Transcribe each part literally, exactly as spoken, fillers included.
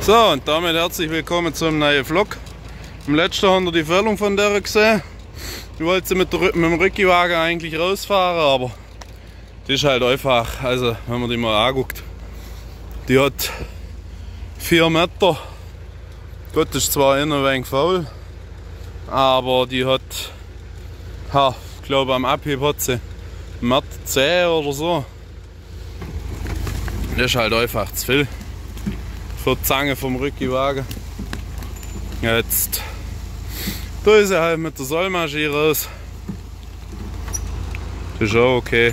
So, und damit herzlich willkommen zum neuen Vlog. Im letzten haben wir die Füllung von der gesehen. Ich wollte sie mit, der, mit dem Rückenwagen eigentlich rausfahren, aber die ist halt einfach, also wenn man die mal anguckt, die hat vier Meter. Gut, ist zwar innen ein wenig faul, aber die hat, ha, ich glaube am Abheb hat sie eins Komma zehn oder so. Das ist halt einfach zu viel für die Zange vom Rückenwagen. Jetzt tue ich sie halt mit der Sollmaschine raus. Das ist auch okay.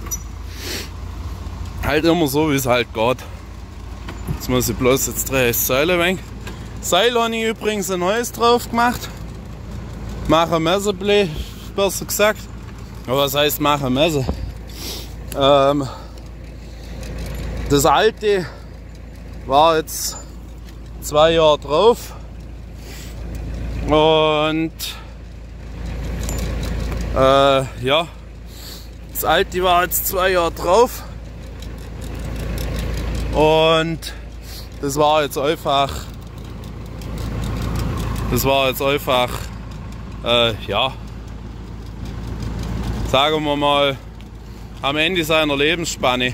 Halt immer so, wie es halt geht. Jetzt muss ich bloß jetzt drehe ich das Seil ein wenig. Seil habe ich übrigens ein neues drauf gemacht. Mache Messerblech, besser gesagt. Aber was heißt mache Messer? Ähm, das alte war jetzt zwei Jahre drauf. Und äh, ja, das alte war jetzt zwei Jahre drauf. Und das war jetzt einfach, das war jetzt einfach, äh, ja, sagen wir mal, am Ende seiner Lebensspanne.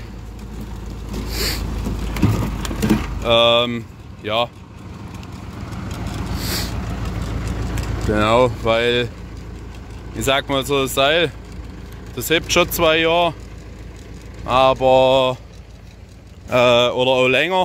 Ähm, ja. Genau, weil ich sag mal so, das Seil, das hebt schon zwei Jahre, aber äh, oder auch länger.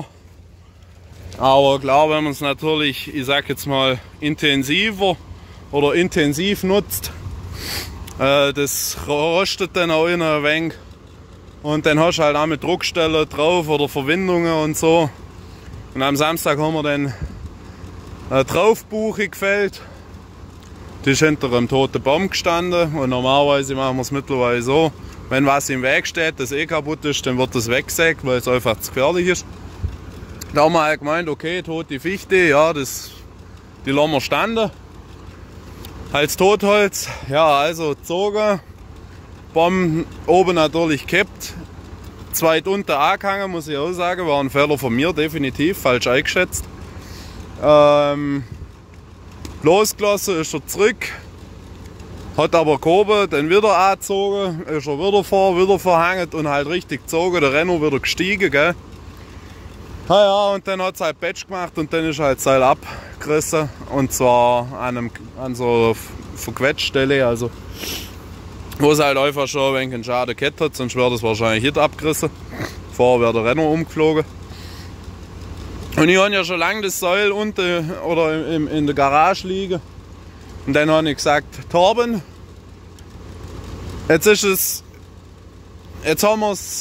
Aber klar, wenn man es natürlich, ich sag jetzt mal, intensiver oder intensiv nutzt, äh, das rostet dann auch in ein wenig. Und dann hast du halt auch mit Druckstellen drauf oder Verwindungen und so. Und am Samstag haben wir dann eine Draufbuche gefällt. Die ist hinter einem toten Baum gestanden. Und normalerweise machen wir es mittlerweile so, wenn was im Weg steht, das eh kaputt ist, dann wird das weggesägt, weil es einfach zu gefährlich ist. Da haben wir halt gemeint, okay, tote Fichte, ja, das, die lassen wir standen. Als Totholz, ja, also gezogen. Baum oben natürlich gekippt. Zweit unten angehangen, muss ich auch sagen, war ein Fehler von mir, definitiv, falsch eingeschätzt. Ähm, losgelassen ist er zurück, hat aber gehoben, dann wieder angezogen, ist er wieder vor, wieder verhangen und halt richtig gezogen, der Renner wieder gestiegen, gell. Ja, ja, und dann hat es halt Patch gemacht und dann ist halt das Seil abgerissen, und zwar an, einem, an so einer Verquetschstelle, also wo es halt einfach schon ein wenig einen Schaden gehabt hat, sonst wäre das wahrscheinlich nicht abgerissen. Vorher wäre der Renner umgeflogen. Und ich habe ja schon lange das Seil unten oder in, in der Garage liegen. Und dann habe ich gesagt, Torben, jetzt ist es, jetzt haben wir es,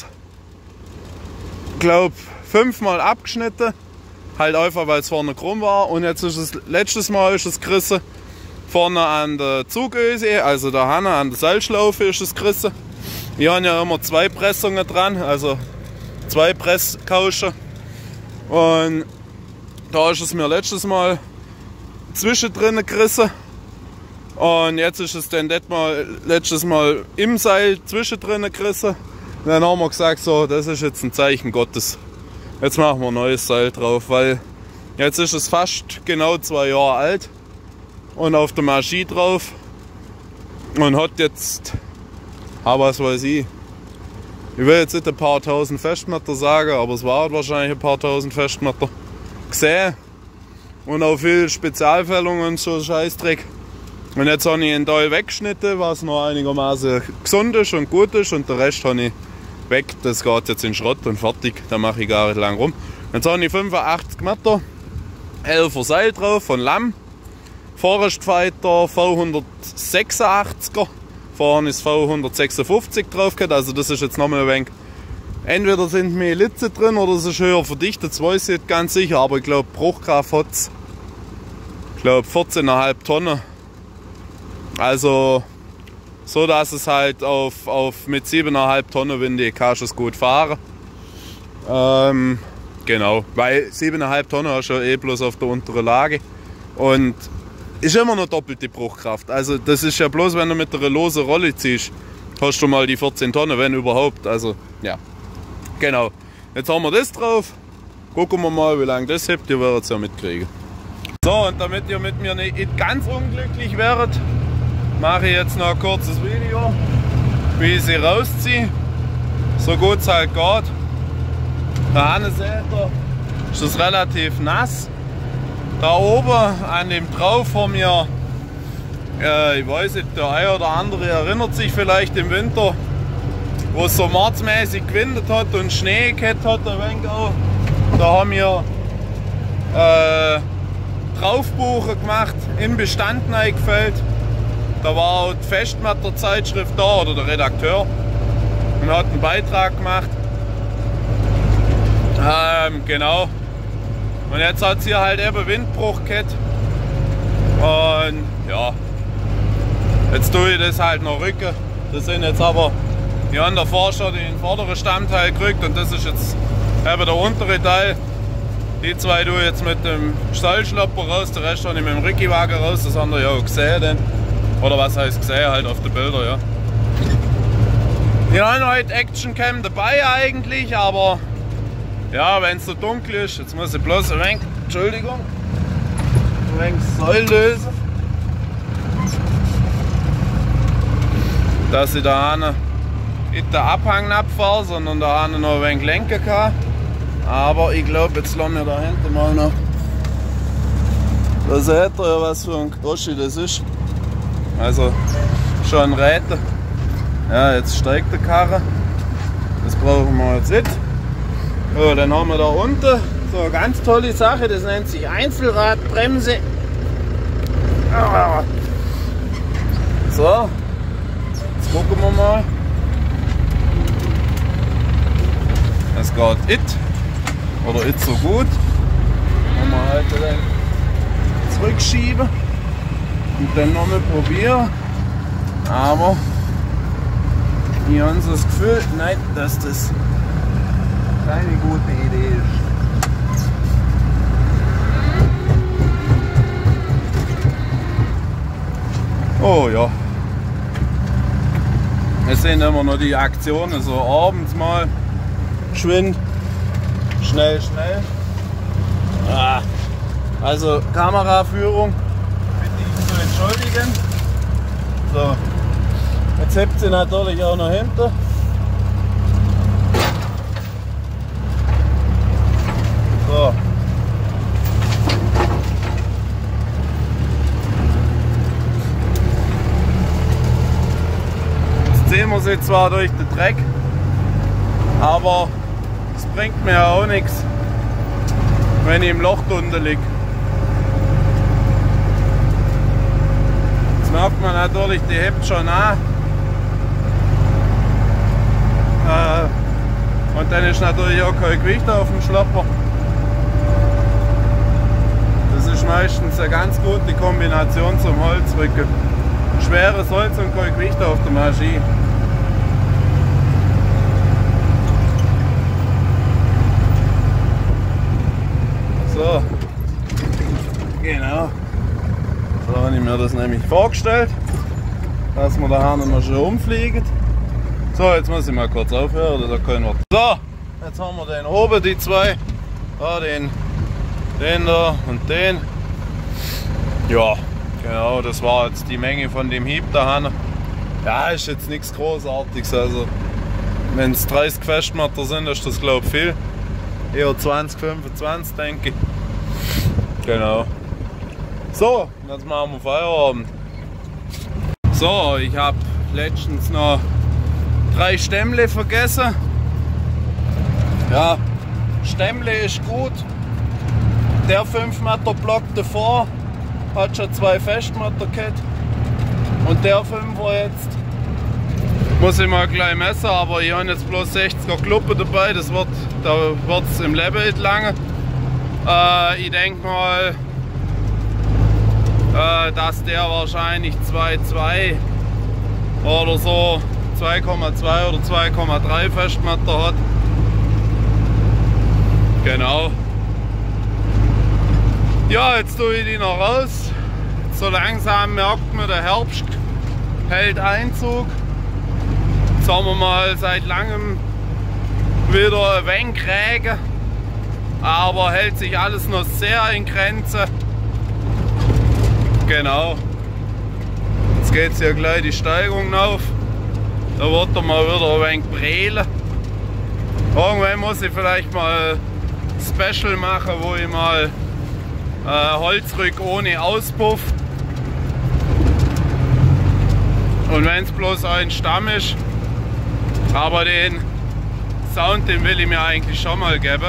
glaube fünfmal abgeschnitten. Halt einfach, weil es vorne krumm war. Und jetzt ist es, letztes Mal ist es gerissen. Vorne an der Zugöse, also der Hanne an der Seilschlaufe ist es gerissen. Wir haben ja immer zwei Pressungen dran, also zwei Presskauschen. Und da ist es mir letztes Mal zwischendrin gerissen. Und jetzt ist es dann mal, letztes Mal im Seil zwischendrin gerissen. Und dann haben wir gesagt, so, das ist jetzt ein Zeichen Gottes. Jetzt machen wir ein neues Seil drauf, weil jetzt ist es fast genau zwei Jahre alt. Und auf der Maschine drauf und hat jetzt, ah, was weiß ich, ich will jetzt nicht ein paar tausend Festmeter sagen, aber es war wahrscheinlich ein paar tausend Festmeter gesehen und auch viel Spezialfällungen und so Scheißdreck. Und jetzt habe ich einen Teil weggeschnitten, was noch einigermaßen gesund ist und gut ist, und den Rest habe ich weg, das geht jetzt in Schrott und fertig, da mache ich gar nicht lang rum. Jetzt habe ich fünfundachtzig Meter, elfer Seil drauf von Lamm. Forest Fighter V hundertsechsundachtziger, vorne ist V hundertsechsundfünfzig drauf gehabt, also das ist jetzt nochmal ein wenig, entweder sind mehr Litze drin oder es ist höher verdichtet, das weiß ich nicht ganz sicher, aber ich glaube Bruchkraft hat es, ich glaube vierzehn Komma fünf Tonnen, also so dass es halt auf, auf mit sieben Komma fünf Tonnen Winde kannst du es gut fahren. Ähm, genau, weil sieben Komma fünf Tonnen hast du ja eh bloß auf der unteren Lage und ist immer noch doppelte Bruchkraft. Also das ist ja bloß, wenn du mit einer losen Rolle ziehst, hast du mal die vierzehn Tonnen, wenn überhaupt. Also ja, genau. Jetzt haben wir das drauf. Gucken wir mal, wie lange das hebt, ihr werdet es ja mitkriegen. So, und damit ihr mit mir nicht ganz unglücklich werdet, mache ich jetzt noch ein kurzes Video, wie ich sie rausziehe, so gut es halt geht. Da hinten seht ihr, ist es relativ nass. Da oben an dem drauf vor mir, äh, ich weiß nicht, der eine oder andere erinnert sich vielleicht im Winter, wo es so mordsmäßig gewindet hat und Schnee gehabt hat, ein wenig auch. Da haben wir äh, Draufbuchen gemacht, im Bestand eingefällt. Da war auch die Festmatter-Zeitschrift da, oder der Redakteur, und hat einen Beitrag gemacht. Ähm, genau. Und jetzt hat es hier halt eben Windbruch gehabt. Und ja, jetzt tue ich das halt noch rücken. Das sind jetzt aber, die haben davor schon den vorderen Stammteil gerückt und das ist jetzt eben der untere Teil. Die zwei tue ich jetzt mit dem Stallschlapper raus, der Rest habe ich mit dem Rückiwagen raus, das haben wir ja auch gesehen. Denn. Oder was heißt gesehen, halt auf den Bildern, ja. Wir haben heute Actioncam dabei eigentlich, aber ja, wenn es so dunkel ist, jetzt muss ich bloß ein wenig, Entschuldigung, ein wenig Seil lösen, dass ich da nicht den Abhang abfahre, sondern da noch ein wenig lenken kann. Aber ich glaube, jetzt lassen wir da hinten mal noch. Da seht ihr ja, was für ein Groschi das ist. Also schon ein Räder. Ja, jetzt steigt der Karre. Das brauchen wir jetzt nicht. So, dann haben wir da unten so eine ganz tolle Sache, das nennt sich Einzelradbremse. So, jetzt gucken wir mal. Das geht it oder it so gut. Dann wir halt dann zurückschieben und dann nochmal probieren. Aber ich habe so das Gefühl, nein, dass das keine gute Idee ist. Oh ja. Es sind immer noch die Aktionen, so abends mal geschwind, schnell, schnell. Ah. Also Kameraführung bitte ich zu entschuldigen. So. Jetzt hebt sie natürlich auch noch hinter. So. Jetzt ziehen wir sie zwar durch den Dreck, aber es bringt mir auch nichts, wenn ich im Loch drunter liege. Jetzt merkt man natürlich, die hebt schon an. Äh, und dann ist natürlich auch kein Gewicht auf dem Schlapper. Das ist meistens eine ganz gute Kombination zum Holzrücken. Schweres Holz und kein Gewicht auf der Maschine. So, genau. So habe ich mir das nämlich vorgestellt, dass wir da noch schon umfliegen. So, jetzt muss ich mal kurz aufhören, da können wir. So, jetzt haben wir den oben, die zwei. Da, den, den da und den. Ja, genau, das war jetzt die Menge von dem Hieb da. Ja, ist jetzt nichts Großartiges. Also, wenn es dreißig Festmatter sind, ist das glaube ich viel. Eher zwanzig, fünfundzwanzig denke ich. Genau. So, jetzt machen wir Feierabend. So, ich habe letztens noch drei Stämmle vergessen. Ja, Stämmle ist gut. Der fünf Meter Block davor hat schon zwei Festmatter gehabt. Und der fünfer jetzt muss ich mal gleich messen, aber ich habe jetzt bloß sechziger Kluppe dabei. Das wird, da wird es im Leben nicht lange. Äh, ich denke mal, äh, dass der wahrscheinlich zwei Komma zwei oder so, zwei Komma zwei oder zwei Komma drei Festmatter hat. Genau. Ja, jetzt tue ich die noch raus. So langsam merkt man, der Herbst hält Einzug. Jetzt haben wir mal seit langem wieder ein wenig Regen. aber hält sich alles noch sehr in Grenze. Genau. Jetzt geht es hier gleich die Steigung auf. Da wird er mal wieder ein wenig brälen. Irgendwann muss ich vielleicht mal ein Special machen, wo ich mal äh, Holzrück ohne Auspuff. Und wenn es bloß ein Stamm ist. Aber den Sound, den will ich mir eigentlich schon mal geben.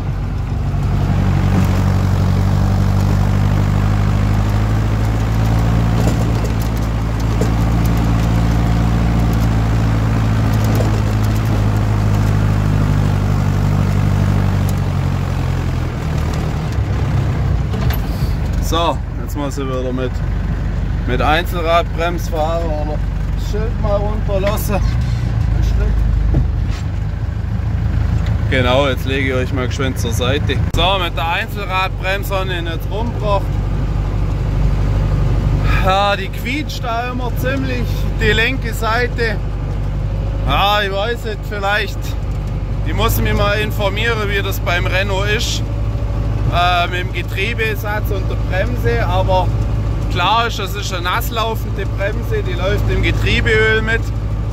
So, jetzt muss ich wieder mit, mit Einzelradbremse fahren oder das Schild mal runterlassen. Ein Stück. Genau, jetzt lege ich euch mal geschwind zur Seite. So, mit der Einzelradbremse habe ich ihn jetzt rumgebracht. Ja, die quietscht da immer ziemlich, die linke Seite. Ja, ich weiß nicht, vielleicht, ich muss mich mal informieren, wie das beim Renault ist. Äh, mit dem Getriebesatz und der Bremse, aber klar ist, das ist eine nasslaufende Bremse, die läuft im Getriebeöl mit.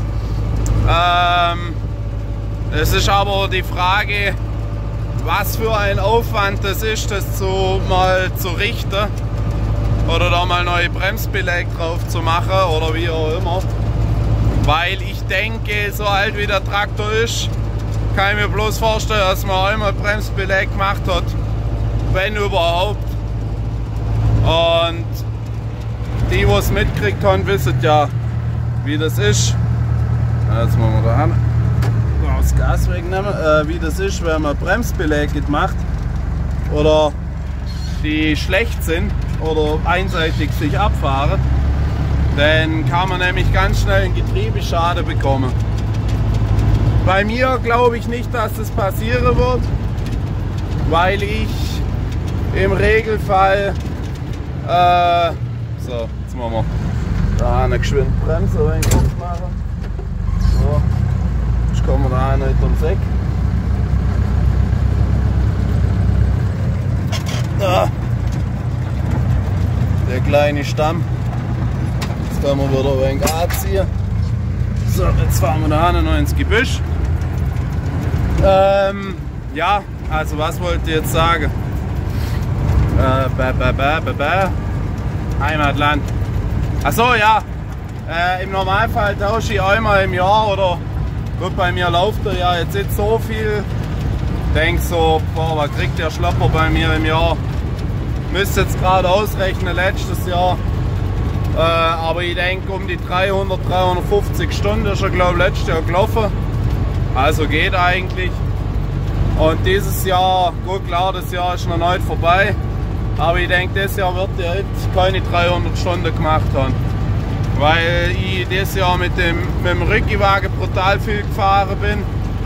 Ähm, es ist aber die Frage, was für ein Aufwand das ist, das zu, mal zu richten oder da mal neue Bremsbeleg drauf zu machen oder wie auch immer. Weil ich denke, so alt wie der Traktor ist, kann ich mir bloß vorstellen, dass man einmal Bremsbeleg gemacht hat. Wenn überhaupt. Und die, die es mitgekriegt haben, wissen ja, wie das ist. Jetzt machen wir da an. Das Gas wegnehmen. Äh, wie das ist, wenn man Bremsbeläge macht oder die schlecht sind oder einseitig sich abfahren, dann kann man nämlich ganz schnell einen Getriebeschaden bekommen. Bei mir glaube ich nicht, dass das passieren wird, weil ich im Regelfall, äh, so, jetzt machen wir da eine geschwind Bremse machen. So, jetzt kommen wir da nicht ums Eck. Da, der kleine Stamm. Jetzt können wir wieder ein wenig anziehen. So, jetzt fahren wir da noch ins Gebüsch. Ähm, ja, also was wollt ihr jetzt sagen? Äh, bäh, bäh, bäh, bäh, bäh. Heimatland. Achso, ja. Äh, Im Normalfall tausche ich einmal im Jahr oder gut, bei mir läuft er ja jetzt nicht so viel. Denk so, boah, was kriegt der Schlepper bei mir im Jahr? Müsste jetzt gerade ausrechnen, letztes Jahr. Äh, aber ich denke um die dreihundert, dreihundertfünfzig Stunden ist er, glaube ich, letztes Jahr gelaufen. Also geht eigentlich. Und dieses Jahr, gut klar, das Jahr ist noch nicht vorbei. Aber ich denke, dieses Jahr wird er jetzt keine dreihundert Stunden gemacht haben. Weil ich dieses Jahr mit dem, mit dem Rückenwagen brutal viel gefahren bin.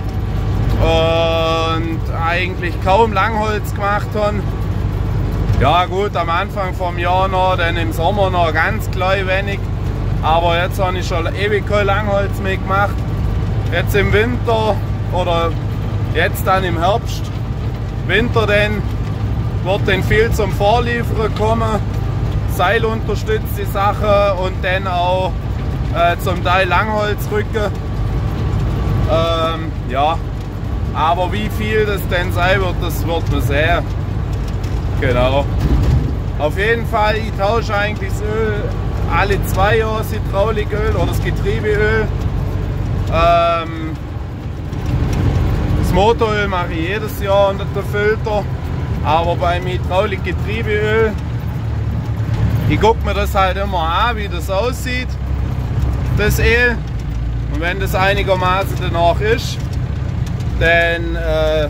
Und eigentlich kaum Langholz gemacht habe. Ja gut, am Anfang vom Jahr noch, dann im Sommer noch ganz klein wenig. Aber jetzt habe ich schon ewig kein Langholz mehr gemacht. Jetzt im Winter oder jetzt dann im Herbst, Winter dann, wird dann viel zum Vorliefern kommen. Seil unterstützt die Sache und dann auch äh, zum Teil Langholzrücken. Ähm, ja, aber wie viel das denn sein wird, das wird man sehen. Genau. Auf jeden Fall, ich tausche eigentlich das Öl alle zwei Jahre, das Hydrauliköl oder das Getriebeöl. Ähm, das Motoröl mache ich jedes Jahr unter den Filter, aber beim Hydraulik-Getriebeöl, ich gucke mir das halt immer an, wie das aussieht, das Öl. Und wenn das einigermaßen danach ist, dann äh,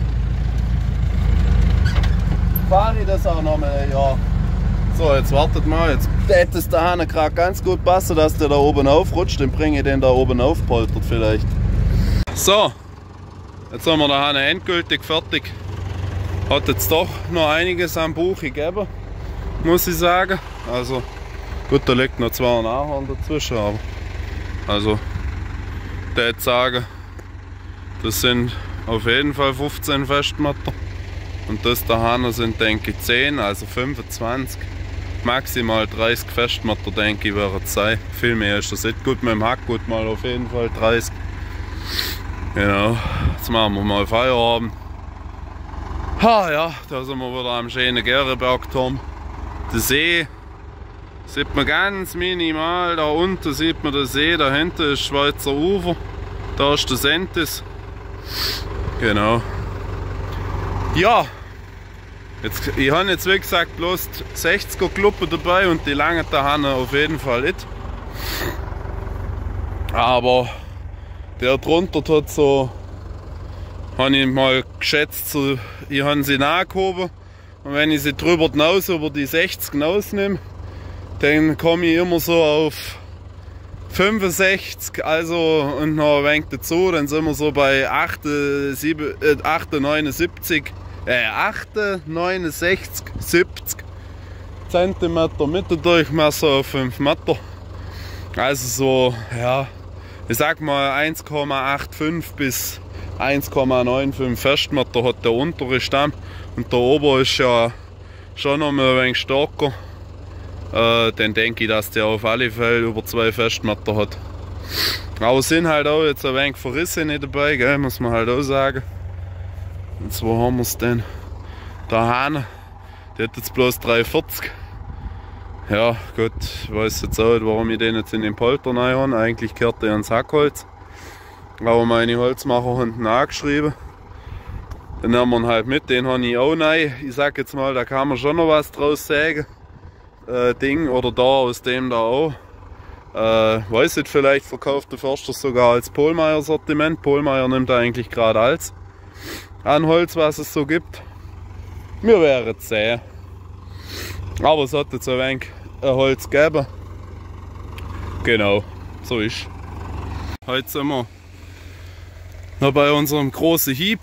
fahre ich das auch noch mal ein Jahr. So, jetzt wartet mal, jetzt hätte es da gerade ganz gut passen, dass der da oben aufrutscht, dann bringe ich den da oben aufpoltert vielleicht. So, jetzt haben wir da endgültig fertig. Hat jetzt doch noch einiges am Buch gegeben, muss ich sagen. Also gut, da liegt noch zwei Nachhorn dazwischen, aber also ich würde sagen, das sind auf jeden Fall fünfzehn Festmatter. Und das da Hahn sind, denke ich, zehn, also fünfundzwanzig. Maximal dreißig Festmatter, denke ich, wäre es sein. Viel mehr ist das nicht. Gut, mit dem Hackgut mal auf jeden Fall dreißig. Genau, jetzt machen wir mal Feierabend. Ha ja, da sind wir wieder am schönen Gärebergturm. Der See sieht man ganz minimal. Da unten sieht man den See, da hinten ist Schweizer Ufer. Da ist der Sentis. Genau. Ja. Jetzt, ich habe jetzt wie gesagt bloß sechziger Kluppe dabei und die langen da haben auf jeden Fall nicht. Aber der drunter hat so, habe ich mal geschätzt, so, ich habe sie nachgehoben und wenn ich sie drüber hinaus über die sechzig hinausnehme, dann komme ich immer so auf fünfundsechzig, also und noch ein wenig dazu, dann sind wir so bei acht, sieben, äh, acht, neunundsiebzig. Äh, acht, neunundsechzig, siebzig Zentimeter Mittendurchmesser auf fünf Meter. Also so, ja, ich sag mal eins Komma fünfundachtzig bis eins Komma fünfundneunzig Festmeter hat der untere Stamm und der obere ist ja schon noch mal ein wenig stärker. Äh, dann denke ich, dass der auf alle Fälle über zwei Festmeter hat. Aber es sind halt auch jetzt ein wenig Verrisse nicht dabei, gell, muss man halt auch sagen. Und wo haben wir es denn? Der Hahn, der hat jetzt bloß dreihundertvierzig. Ja gut, ich weiß jetzt auch nicht, warum ich den jetzt in den Polter rein habe. Eigentlich gehört der ins Hackholz. Aber meine Holzmacher haben ihn angeschrieben. Den nehmen wir ihn halt mit, den habe ich auch rein. Ich sag jetzt mal, da kann man schon noch was draus sagen. Äh, Ding oder da aus dem da auch. Äh, weiß nicht, vielleicht verkauft der Förster sogar als Pohlmeier Sortiment. Pohlmeier nimmt eigentlich gerade alles an Holz, was es so gibt. Wir werden es sehen. Aber es hat jetzt ein wenig ein Holz gegeben. Genau, so ist. Heute sind wir noch bei unserem großen Hieb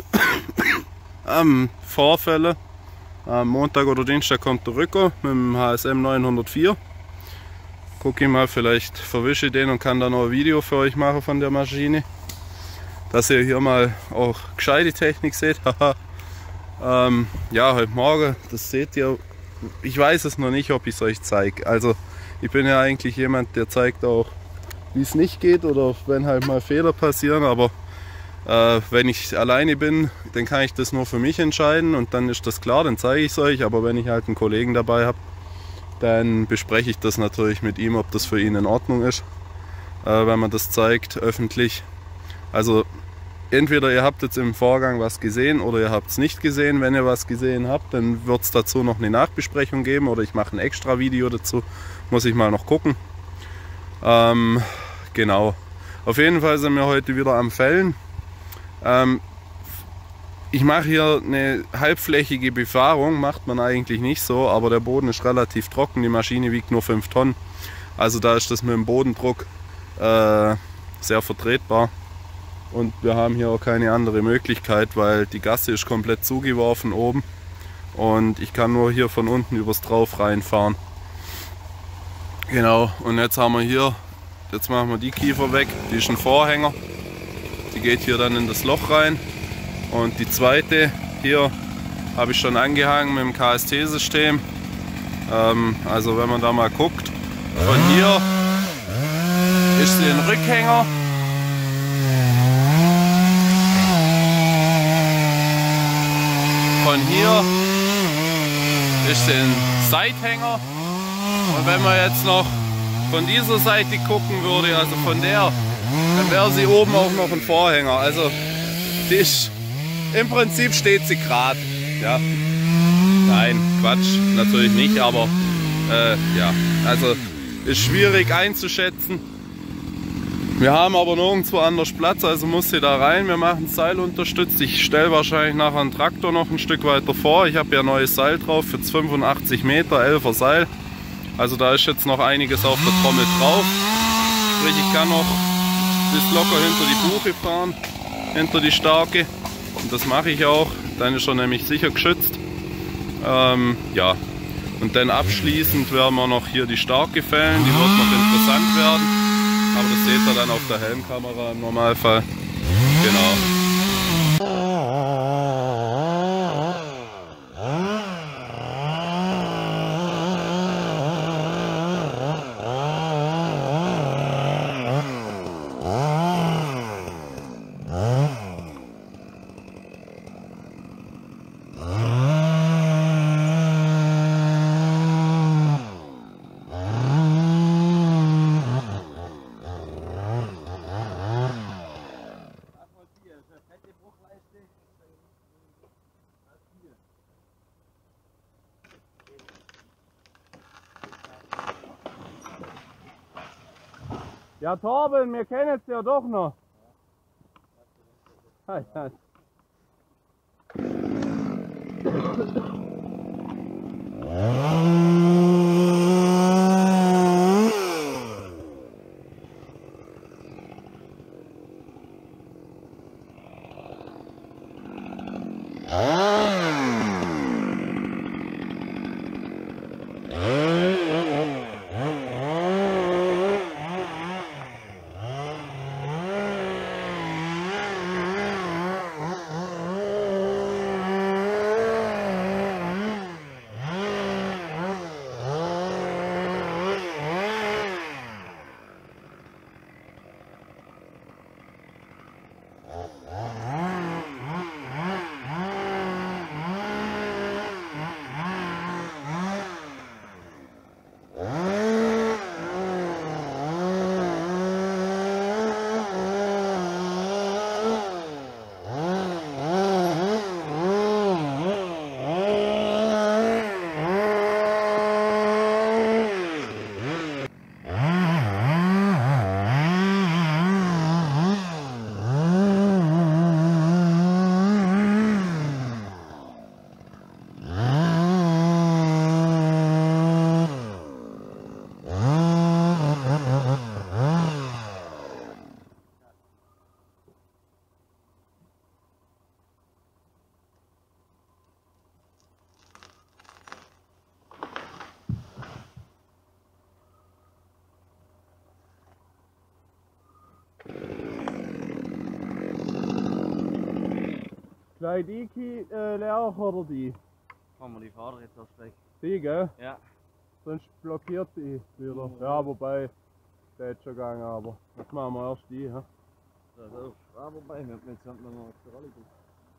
am Vorfälle. Am Montag oder Dienstag kommt der Rücker mit dem H S M neunhundertvier. Gucke ich mal, vielleicht verwische ich den und kann dann noch ein Video für euch machen von der Maschine. Dass ihr hier mal auch gescheite Technik seht. ähm, ja, heute Morgen, das seht ihr. Ich weiß es noch nicht, ob ich es euch zeige. Also ich bin ja eigentlich jemand, der zeigt auch, wie es nicht geht oder wenn halt mal Fehler passieren. Aber äh, wenn ich alleine bin, dann kann ich das nur für mich entscheiden und dann ist das klar, dann zeige ich es euch. Aber wenn ich halt einen Kollegen dabei habe, dann bespreche ich das natürlich mit ihm, ob das für ihn in Ordnung ist, äh, wenn man das zeigt öffentlich. Also entweder ihr habt jetzt im Vorgang was gesehen oder ihr habt es nicht gesehen. Wenn ihr was gesehen habt, dann wird es dazu noch eine Nachbesprechung geben oder ich mache ein extra Video dazu. Muss ich mal noch gucken. Ähm, genau. Auf jeden Fall sind wir heute wieder am Fällen. Ähm, ich mache hier eine halbflächige Befahrung, macht man eigentlich nicht so, aber der Boden ist relativ trocken. Die Maschine wiegt nur fünf Tonnen. Also da ist das mit dem Bodendruck äh, sehr vertretbar. Und wir haben hier auch keine andere Möglichkeit, weil die Gasse ist komplett zugeworfen oben. Und ich kann nur hier von unten übers Drauf reinfahren. Genau, und jetzt haben wir hier, jetzt machen wir die Kiefer weg, die ist ein Vorhänger. Die geht hier dann in das Loch rein. Und die zweite hier habe ich schon angehangen mit dem K S T-System. Ähm, also wenn man da mal guckt, von hier ist sie ein Rückhänger. Von hier ist ein Seithänger und wenn man jetzt noch von dieser Seite gucken würde, also von der, dann wäre sie oben auch noch ein Vorhänger. Also die ist, im Prinzip steht sie gerade. Ja. Nein, Quatsch, natürlich nicht, aber äh, ja, also ist schwierig einzuschätzen. Wir haben aber nirgendwo anders Platz, also muss sie da rein. Wir machen Seil unterstützt. Ich stelle wahrscheinlich nachher einen Traktor noch ein Stück weiter vor. Ich habe ja neues Seil drauf, jetzt fünfundachtzig Meter, elfer Seil. Also da ist jetzt noch einiges auf der Trommel drauf. Sprich, ich kann noch bis locker hinter die Buche fahren, hinter die Starke. Und das mache ich auch. Dann ist er nämlich sicher geschützt. Ähm, ja. Und dann abschließend werden wir noch hier die Starke fällen. Die wird noch interessant werden. Aber das seht ihr dann auf der Helmkamera im Normalfall. Genau. Ja, Torben, wir kennen es ja doch noch. Ja. Ja. Gleich die äh, leer oder die? Kann man die Fahrer jetzt erst weg. Die, gell? Ja. Sonst blockiert die wieder. Ja, wobei, der ist schon gegangen, aber jetzt machen wir erst die. Ja, also, ja wobei, wir haben jetzt noch auf der Rolle gut.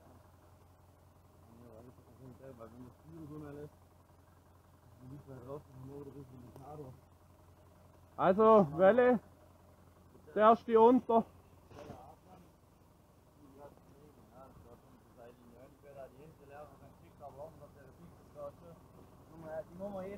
Weil wenn das Spiel so mehr lässt, dann liegt man raus und dann ist es ein Kader. Also, Welle, der erste unter. Die Nummer jetzt.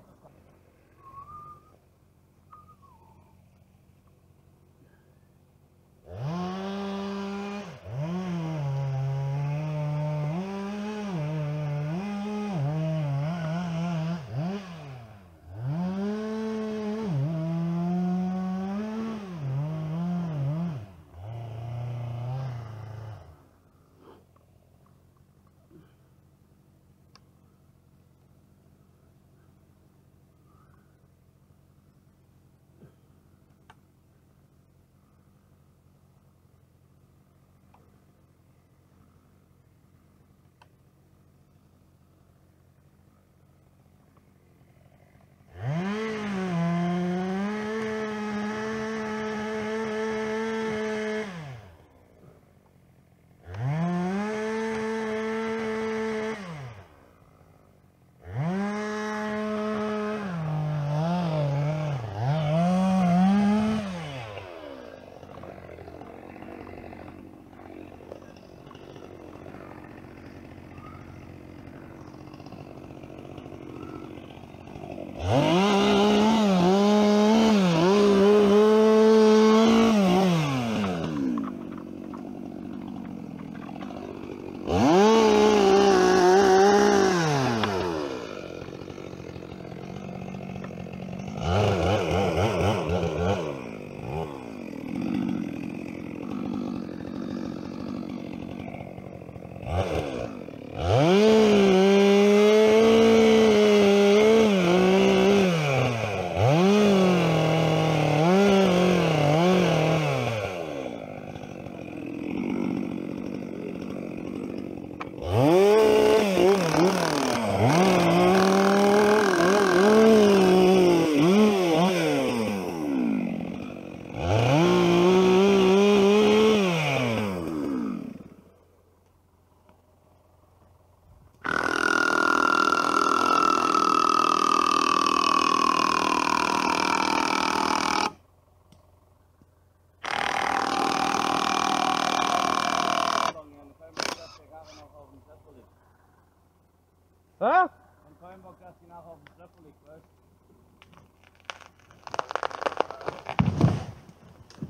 Hä? Und kein Bock, dass die nachher auf dem Schlepper liegt, weißt du?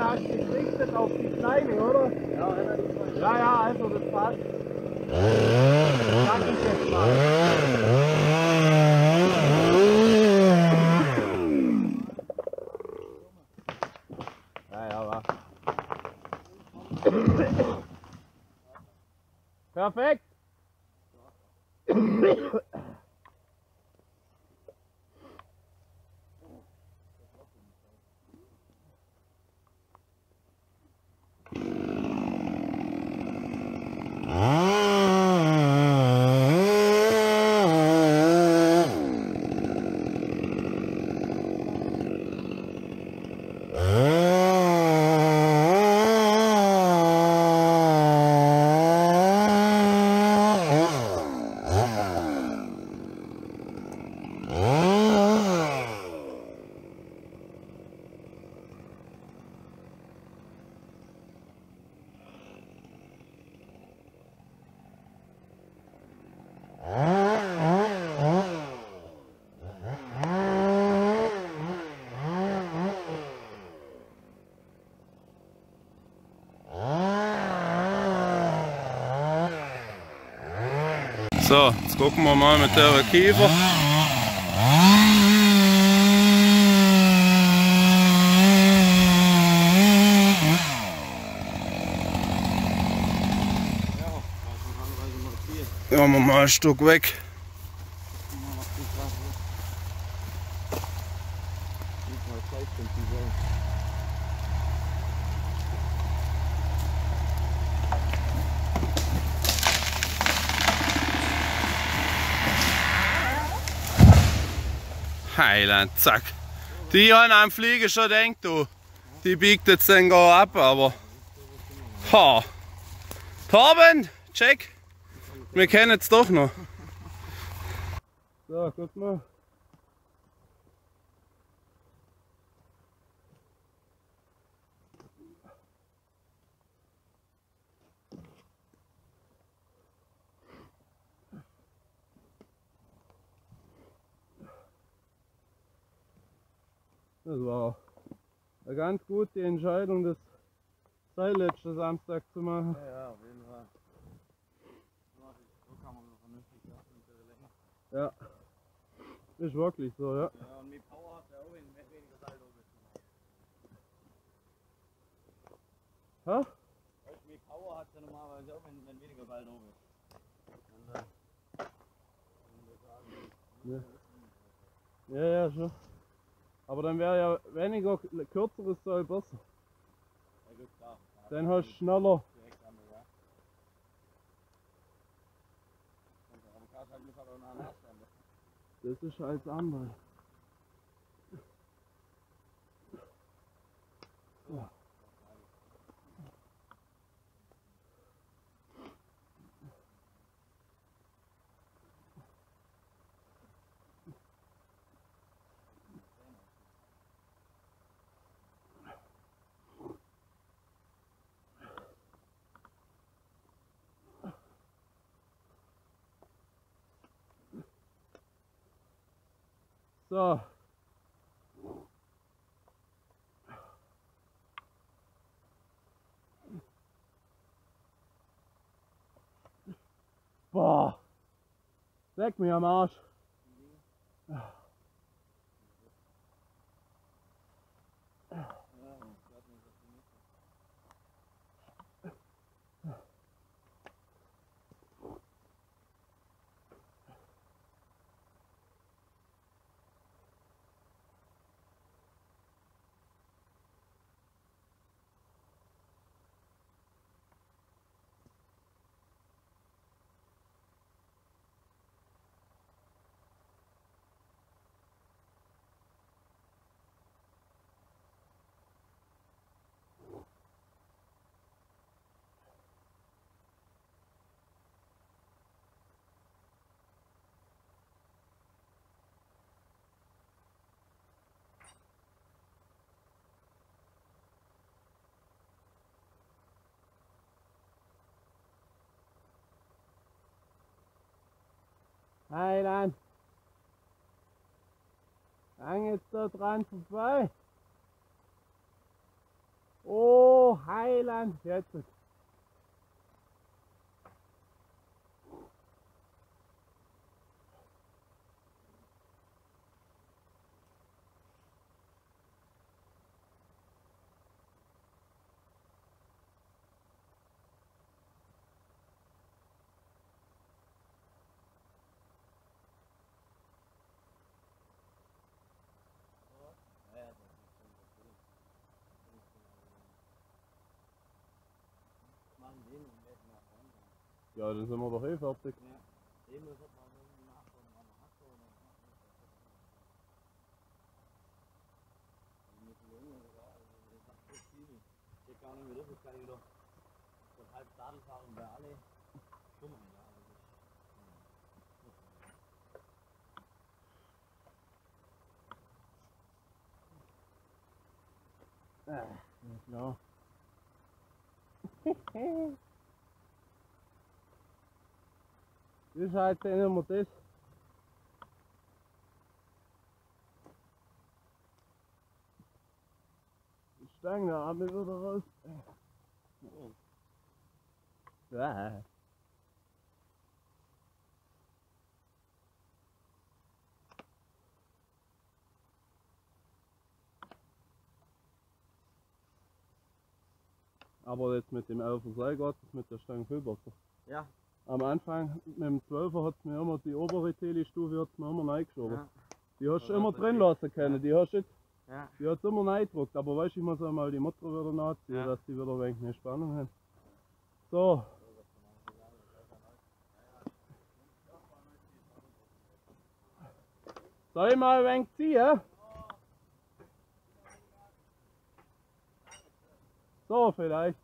hast gerichtet auf die kleine, oder? Ja, ja, ja, also das passt. Sag ich jetzt mal. Ja, ja, war. Perfekt. So, jetzt gucken wir mal mit der Kiefer. Ja, wir mal ein Stück weg. Heiland, zack. Die haben am Fliegen schon gedacht, du. Die biegt jetzt dann gar ab, aber. Ha! Torben, check! Wir kennen es doch noch. So, guck mal. Das war eine ganz gute Entscheidung, das Seil letzten Samstag zu machen. Ja, ja, auf jeden Fall. So kann man noch vernünftig machen mit der Länge. Ja, ist wirklich so, ja. Ja, und mit Power hat er auch weniger Saldo gemacht. Ha? Weißt, mit Power hat er normalerweise auch wenn, wenn weniger Saldo ist. Ja. Ja, ja, schon. Aber dann wäre ja weniger kürzeres Seil besser. Ja, gut, klar. Dann hast du schneller. Direkt an, ja. Aber Kass hat mich auch noch einen Abstand. Das ist als andere. Ja. So. Boah. Leck mich am Arsch. Heiland. Hang jetzt da dran vorbei. Oh, Heiland, jetzt. Ja, dann sind wir doch eh fertig. Ja, klar. Das ist halt sehen wir das. Die Stange da haben wir wieder raus. Ja. Aber jetzt mit dem elfer Seil geht es mit der Stange viel besser. Ja. Am Anfang mit dem zwölfer hat es mir immer die obere Telestufe hat's mir immer reingeschoben. Ja. Die hast du immer drin lassen können, die hast du jetzt, Ja. die hat immer reingedruckt. Aber weißt du, ich muss einmal die Motor wieder nachziehen, Ja. dass die wieder ein wenig mehr Spannung haben. So. Soll ich mal ein wenig ziehen? So vielleicht.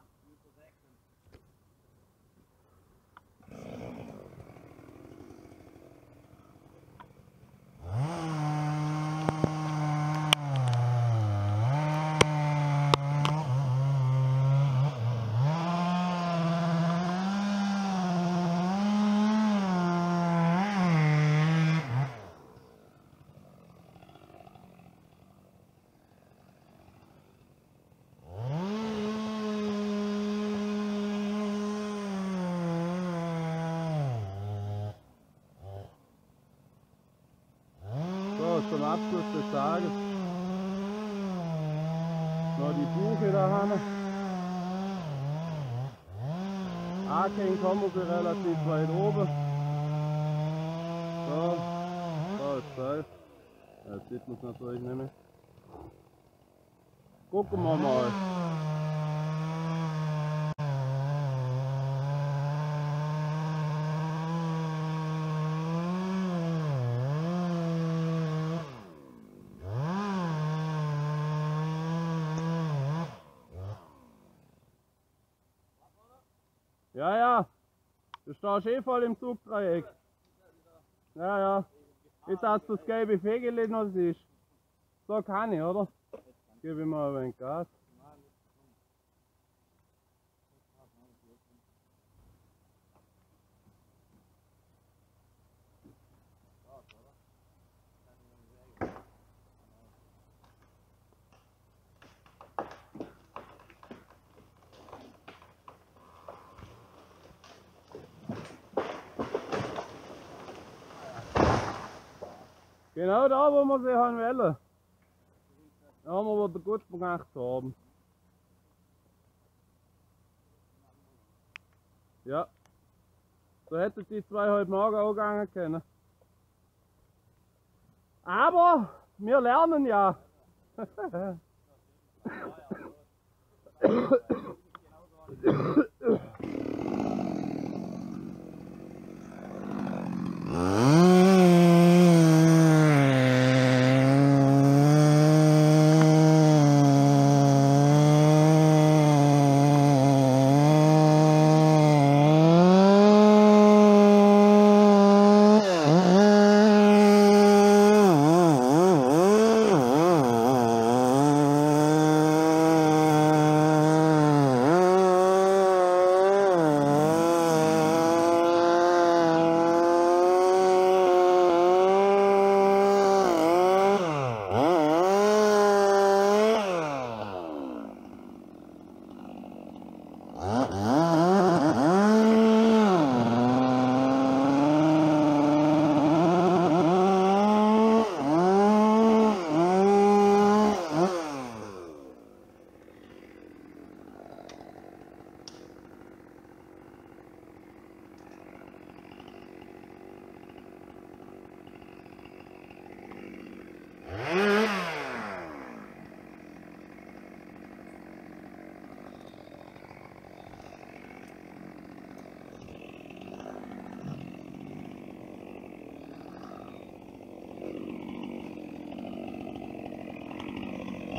Zum Abschluss des Tages noch die Buche da haben. Anhängen kommen sie relativ weit oben. So, da ist Seil. Das sieht man natürlich nicht mehr. Gucken wir mal. Ja, ja, du stehst eh voll im Zugdreieck. Ja, ja. Jetzt hast du das gelbe Fegeli noch siehst. So kann ich, oder? Gebe ich mal ein wenig Gas. Genau da, wo wir sie haben wollen. Da haben wir wieder gut gemacht haben. Ja. So hätten die zwei heute Morgen auch gehen können. Aber wir lernen ja.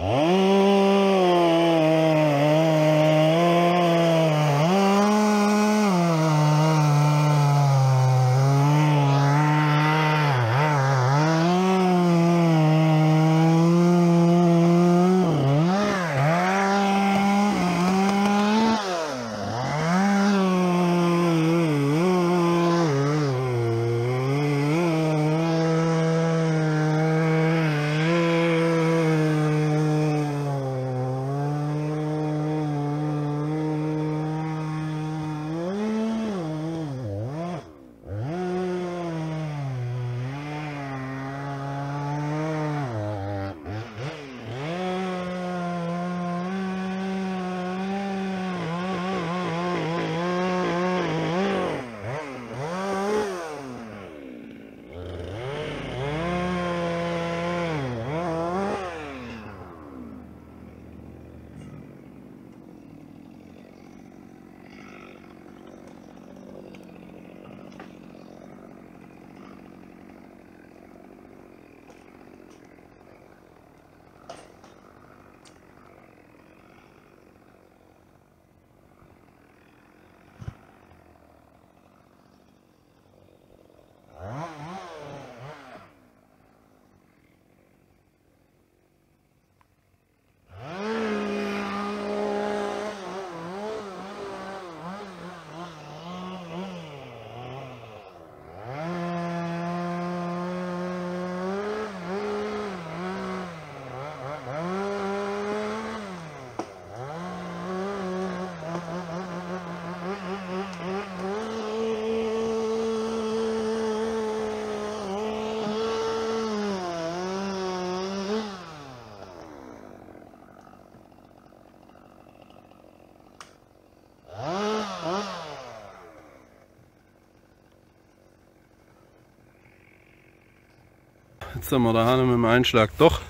Jetzt sind wir daheim mit dem Einschlag durch.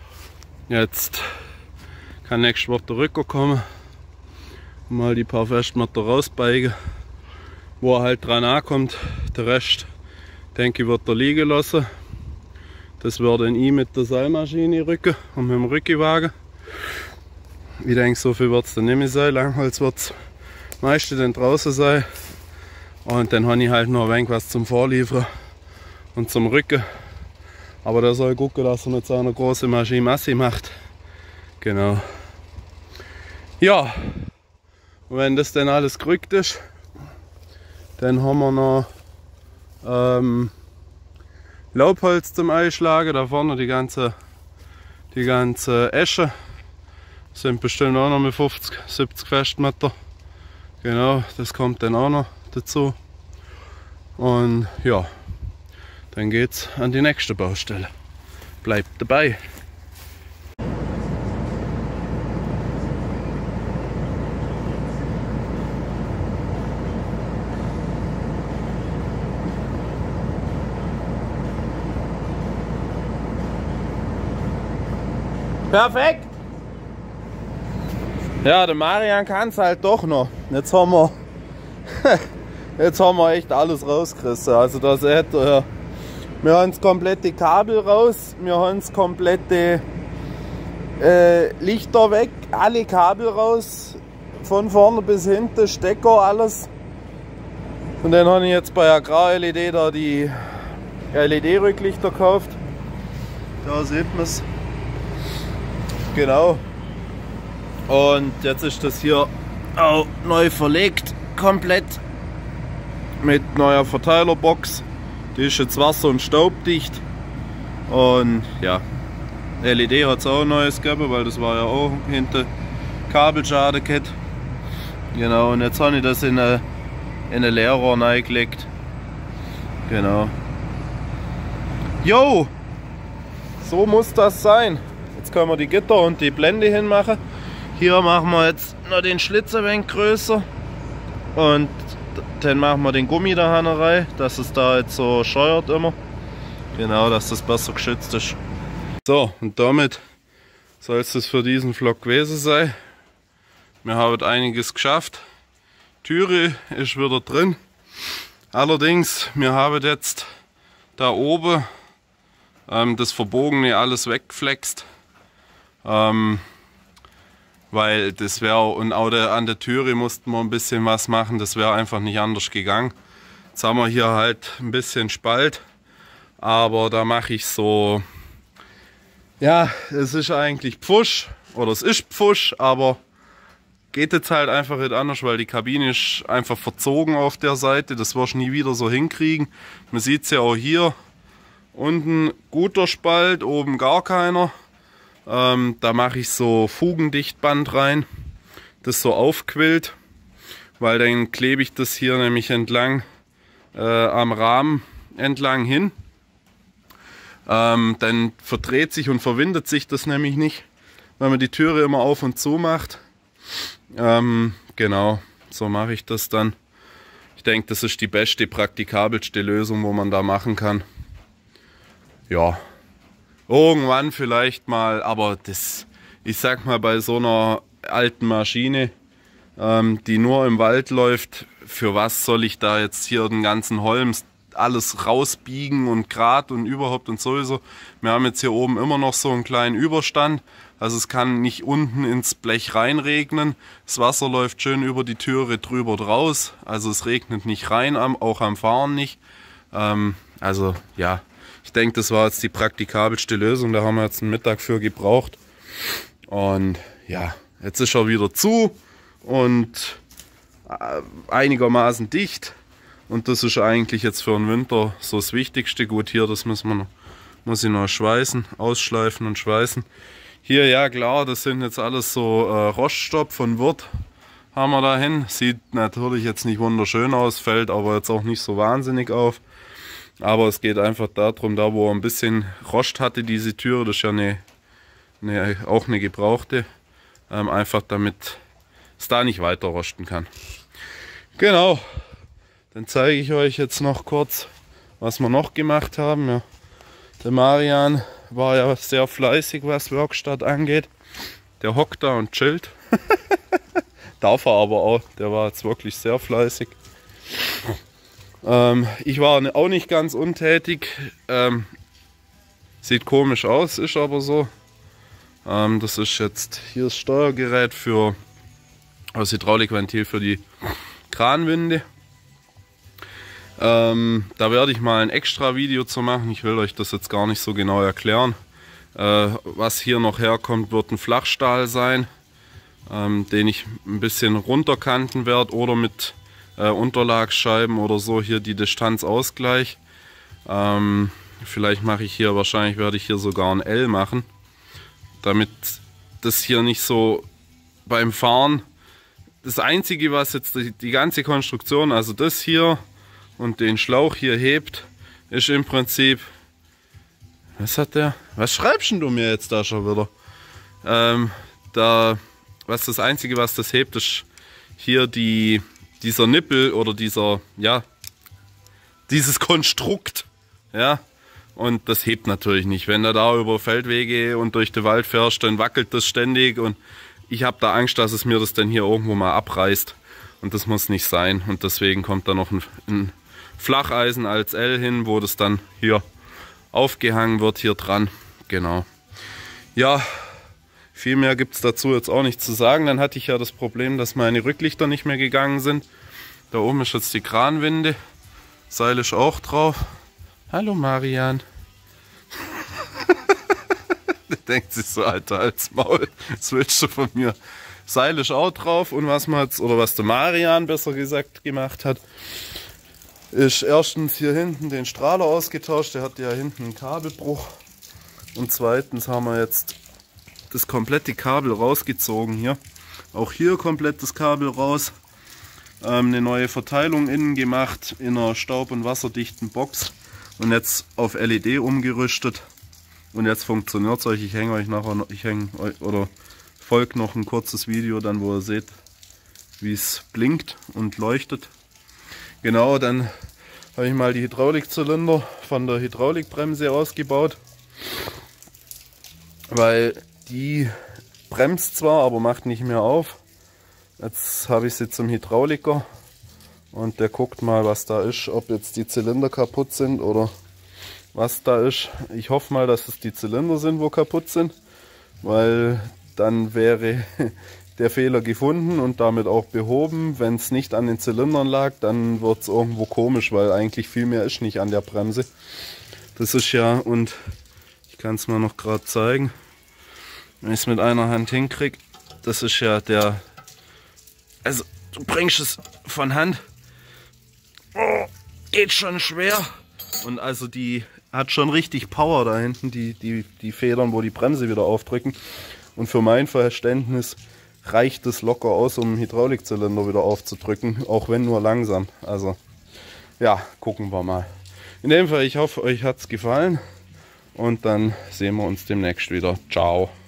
Jetzt kann nächstes Woche der Rücker kommen und mal die paar Festmeter rausbeigen, wo er halt dran ankommt. Der Rest, denke ich, wird er liegen lassen. Das wird dann ich mit der Seilmaschine rücken und mit dem Rückenwagen. Ich denke, so viel wird es dann nicht mehr sein. Langholz wird es meiste dann draußen sein. Und dann habe ich halt noch ein wenig was zum Vorliefern und zum Rücken. Aber der soll gucken, dass er nicht so eine große Maschine Masse macht. Genau. Ja, und wenn das dann alles gerückt ist, dann haben wir noch ähm, Laubholz zum Einschlagen. Da vorne die ganze, die ganze Esche. Das sind bestimmt auch noch mit fünfzig, siebzig Festmeter. Genau, das kommt dann auch noch dazu. Und ja, dann geht's an die nächste Baustelle. Bleibt dabei! Perfekt! Ja, der Marian kann es halt doch noch. Jetzt haben wir jetzt haben wir echt alles rausgerissen. Also das seht ihr, wir haben das komplette Kabel raus, wir haben das komplette äh, Lichter weg, alle Kabel raus, von vorne bis hinten, Stecker, alles. Und dann habe ich jetzt bei Agrar-L E D da die L E D-Rücklichter gekauft. Da sieht man es. Genau. Und jetzt ist das hier auch neu verlegt, komplett mit neuer Verteilerbox. Die ist jetzt wasser- und staubdicht. Und ja, L E D hat es auch ein neues gegeben, weil das war ja auch hinten Kabelschaden gehabt. Genau, und jetzt habe ich das in eine, in eine Leerrohr reingelegt. Genau. Jo, so muss das sein. Jetzt können wir die Gitter und die Blende hinmachen. Hier machen wir jetzt noch den Schlitz ein wenig größer. Und dann machen wir den Gummi da rein, dass es da jetzt so scheuert immer. Genau, dass das besser geschützt ist. So, und damit soll es das für diesen Vlog gewesen sein. Wir haben einiges geschafft. Türe ist wieder drin. Allerdings, wir haben jetzt da oben ähm, das Verbogene alles weggeflext. Ähm, weil das wäre, und auch der, an der Türe mussten wir ein bisschen was machen, das wäre einfach nicht anders gegangen. Jetzt haben wir hier halt ein bisschen Spalt, aber da mache ich so, ja, es ist eigentlich Pfusch, oder es ist Pfusch, aber geht jetzt halt einfach nicht anders, weil die Kabine ist einfach verzogen auf der Seite, das wirst du nie wieder so hinkriegen. Man sieht es ja auch hier, unten guter Spalt, oben gar keiner. Ähm, da mache ich so Fugendichtband rein, das so aufquillt, weil dann klebe ich das hier nämlich entlang äh, am Rahmen entlang hin. Ähm, dann verdreht sich und verwindet sich das nämlich nicht, wenn man die Türe immer auf und zu macht. Ähm, genau, so mache ich das dann. Ich denke, das ist die beste, praktikabelste Lösung, wo man da machen kann. Ja, irgendwann vielleicht mal, aber das, ich sag mal, bei so einer alten Maschine, ähm, die nur im Wald läuft, für was soll ich da jetzt hier den ganzen Holms alles rausbiegen und grad und überhaupt und sowieso. Wir haben jetzt hier oben immer noch so einen kleinen Überstand, also es kann nicht unten ins Blech reinregnen. Das Wasser läuft schön über die Türe drüber draus, also es regnet nicht rein, auch am Fahren nicht. Ähm, also ja, ich denke, das war jetzt die praktikabelste Lösung, da haben wir jetzt einen Mittag für gebraucht. Und ja, jetzt ist er wieder zu und einigermaßen dicht. Und das ist eigentlich jetzt für den Winter so das Wichtigste. Gut, hier, das müssen wir noch, muss ich noch schweißen, ausschleifen und schweißen. Hier, ja klar, das sind jetzt alles so äh, Roststopp von Wirth, haben wir da hin. Sieht natürlich jetzt nicht wunderschön aus, fällt aber jetzt auch nicht so wahnsinnig auf. Aber es geht einfach darum, da wo er ein bisschen Rost hatte, diese Türe, das ist ja eine, eine, auch eine gebrauchte, ähm, einfach damit es da nicht weiter rosten kann. Genau. Dann zeige ich euch jetzt noch kurz, was wir noch gemacht haben. Ja, der Marian war ja sehr fleißig, was Werkstatt angeht. Der hockt da und chillt. Darf er aber auch, der war jetzt wirklich sehr fleißig. Ähm, ich war auch nicht ganz untätig. Ähm, sieht komisch aus, ist aber so. Ähm, das ist jetzt hier das Steuergerät für das Hydraulikventil für die Kranwinde. Ähm, da werde ich mal ein extra Video zu machen. Ich will euch das jetzt gar nicht so genau erklären. Äh, was hier noch herkommt, wird ein Flachstahl sein, ähm, den ich ein bisschen runterkanten werde oder mit äh, Unterlagsscheiben oder so hier die Distanzausgleich. Ähm, vielleicht mache ich hier, wahrscheinlich werde ich hier sogar ein L machen, damit das hier nicht so beim Fahren. Das Einzige, was jetzt die, die ganze Konstruktion, also das hier und den Schlauch hier hebt, ist im Prinzip, was hat der, was schreibst du mir jetzt da schon wieder? Ähm, da, was das Einzige, was das hebt, ist hier die, dieser Nippel oder dieser, ja, dieses Konstrukt, ja, und das hebt natürlich nicht. Wenn du da über Feldwege und durch den Wald fährst, dann wackelt das ständig und ich habe da Angst, dass es mir das dann hier irgendwo mal abreißt und das muss nicht sein und deswegen kommt da noch ein, ein Flacheisen als L hin, wo das dann hier aufgehangen wird, hier dran. Genau. Ja, viel mehr gibt es dazu jetzt auch nicht zu sagen. Dann hatte ich ja das Problem, dass meine Rücklichter nicht mehr gegangen sind. Da oben ist jetzt die Kranwinde. Seil ist auch drauf. Hallo Marian. Der denkt sich so, Alter, als Maul. Was willst du von mir? Seil ist auch drauf und was man jetzt, oder was der Marian besser gesagt gemacht hat, ist erstens hier hinten den Strahler ausgetauscht, der hat ja hinten einen Kabelbruch. Und zweitens haben wir jetzt das komplette Kabel rausgezogen hier. Auch hier komplett das Kabel raus. Ähm, eine neue Verteilung innen gemacht in einer staub- und wasserdichten Box. Und jetzt auf L E D umgerüstet. Und jetzt funktioniert es euch. Ich hänge euch nachher noch, ich hänge euch, oder folgt noch ein kurzes Video, dann wo ihr seht, wie es blinkt und leuchtet. Genau, dann habe ich mal die Hydraulikzylinder von der Hydraulikbremse ausgebaut, weil die bremst zwar, aber macht nicht mehr auf. Jetzt habe ich sie zum Hydrauliker und der guckt mal, was da ist, ob jetzt die Zylinder kaputt sind oder was da ist. Ich hoffe mal, dass es die Zylinder sind, wo kaputt sind, weil dann wäre der Fehler gefunden und damit auch behoben. Wenn es nicht an den Zylindern lag, dann wird es irgendwo komisch, weil eigentlich viel mehr ist nicht an der Bremse. Das ist ja, und ich kann es mal noch gerade zeigen, wenn ich es mit einer Hand hinkriege, das ist ja der, also du bringst es von Hand, oh, geht schon schwer und also die hat schon richtig Power da hinten, die, die, die Federn, wo die Bremse wieder aufdrücken, und für mein Verständnis reicht es locker aus, um einen Hydraulikzylinder wieder aufzudrücken, auch wenn nur langsam. Also ja, gucken wir mal. In dem Fall, ich hoffe, euch hat es gefallen und dann sehen wir uns demnächst wieder. Ciao.